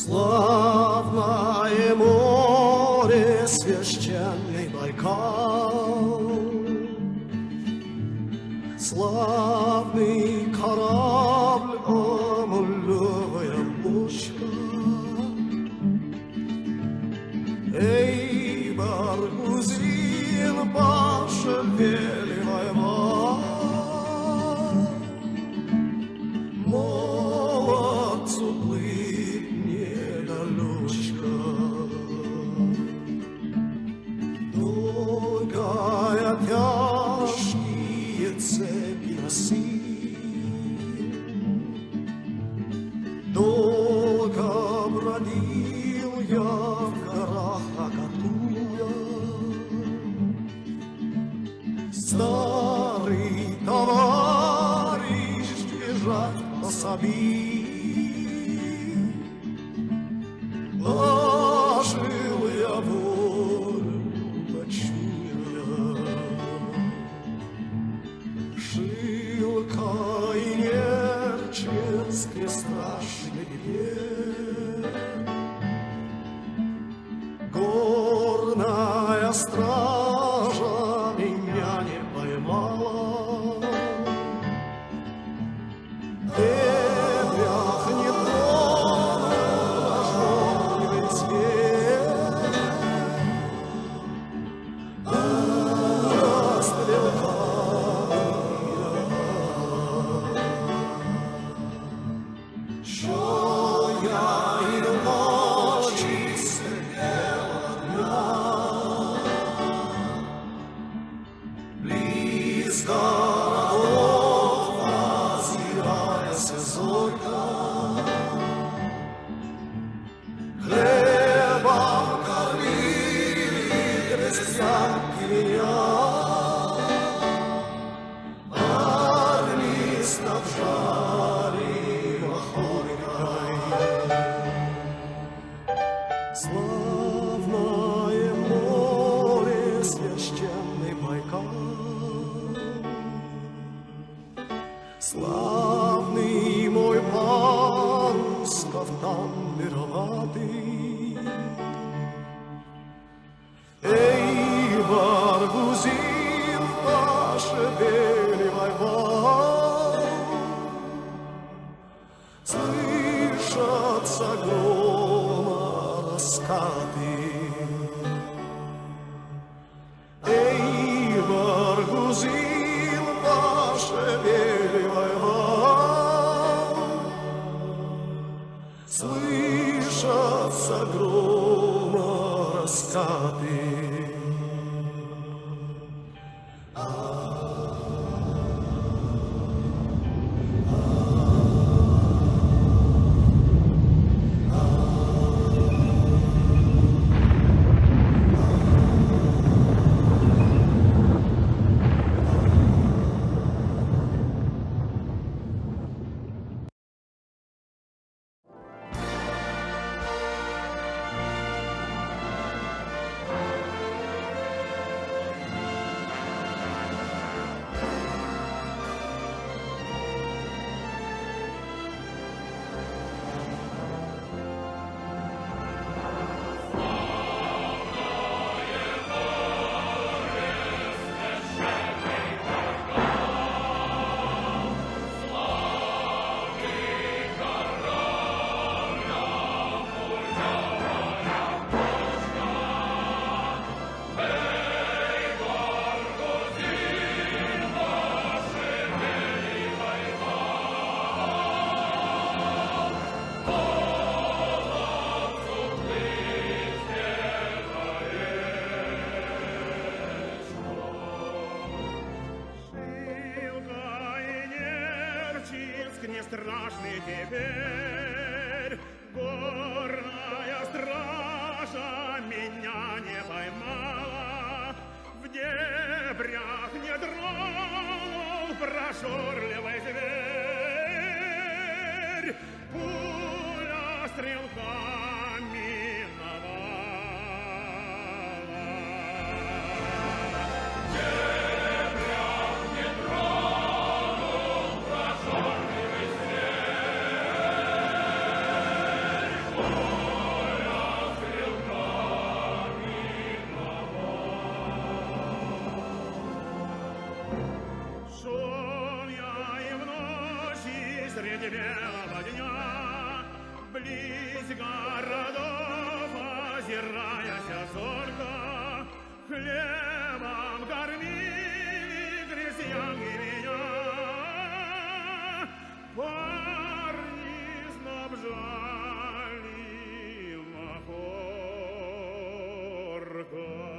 Славное море, священный Байкал, славный корабль, амулевая бочка. Эй, Баргузин, пошевеливай вал, молодцу плыть недалечка. Долгая тяжкие цепи носил, долго бродил я в горах Акатуя. Старый товарищ бежать пособил, ожил я волю почуя. Шилка и Нерчинский страшный берег, горная стража меня не поймала. Ветрях не тронул рожденный цвет, стрелка. Що я и ночи сидела дня, близ городов озираясь зорька, хлебом кормили крестьянки меня, армии снабжали махоркой. Славное море, священный Байкал, славный мой парус, кафтан мироватый. Эй, Баргузин, пошевеливай вал, слышатся грома раскаты. Эй, Баргузин, пошевеливай вал, слышатся грома раскаты. Не страшный теперь, горная стража меня не поймала, в дебрях не тронул прожорливый зверь, пуля стрелка миновала. Oh! средь белого дня, близ городов озираясь зорко, хлебом кормили крестьянки меня. Парни снабжали махоркой.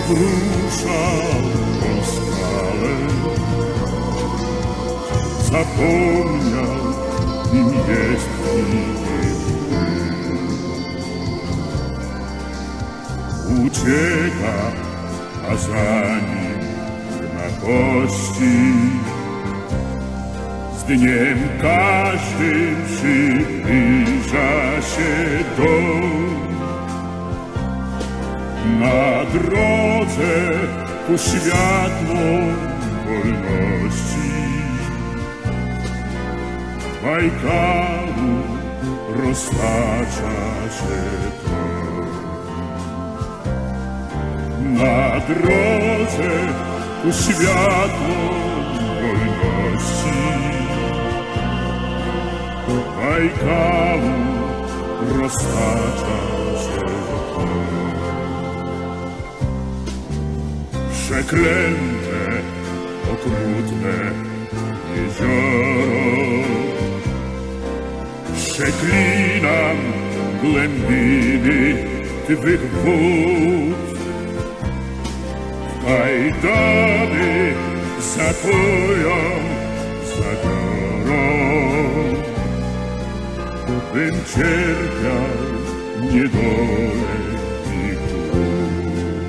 skruszał tą skalę, zapomniał, kim jest i ucieka, a za nim na kości. Z dniem każdym przybliża się dom. Na drodze ku światłom wolności Bajkalu roztacza się to. Na drodze ku światłom wolności Bajkalu roztacza się to. Przeklęte, okrutne jezioro, przeklinam głębiny twych wód. W kajdany za twoją zabiorą, bym cierpiał niedolę i głód.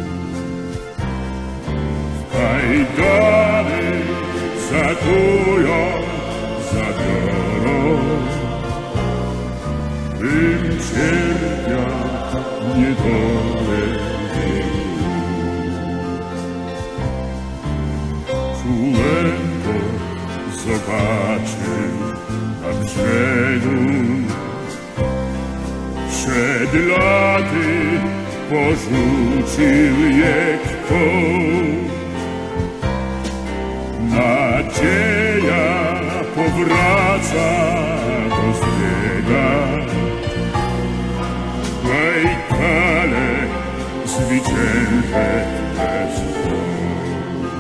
Kajdany za twoją zabiorą, bym cierpiał niedolę i głód. Czułego zobaczył na brzegu, przed laty porzucił je kto. Nadzieja powraca do zbiega, Bajkale zwycięże bez woli.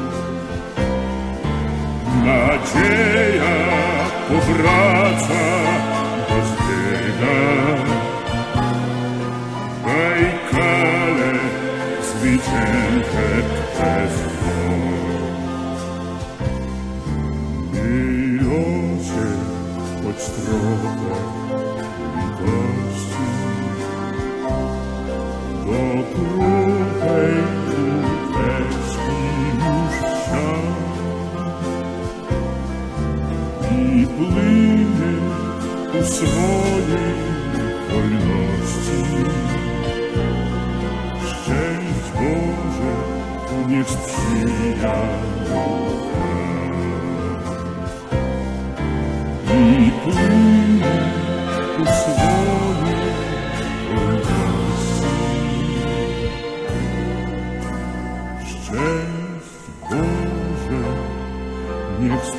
Nadzieja powraca do zbiega, Bajkale zwycięże bez woli. Miłosie, choć trochę litości, do kruchej łódeczki już wsiadł i płynie ku swojej wolności. Szczęść Boże, niech sprzyja i płynie ku swojej wolności. Szczęść Boże, niech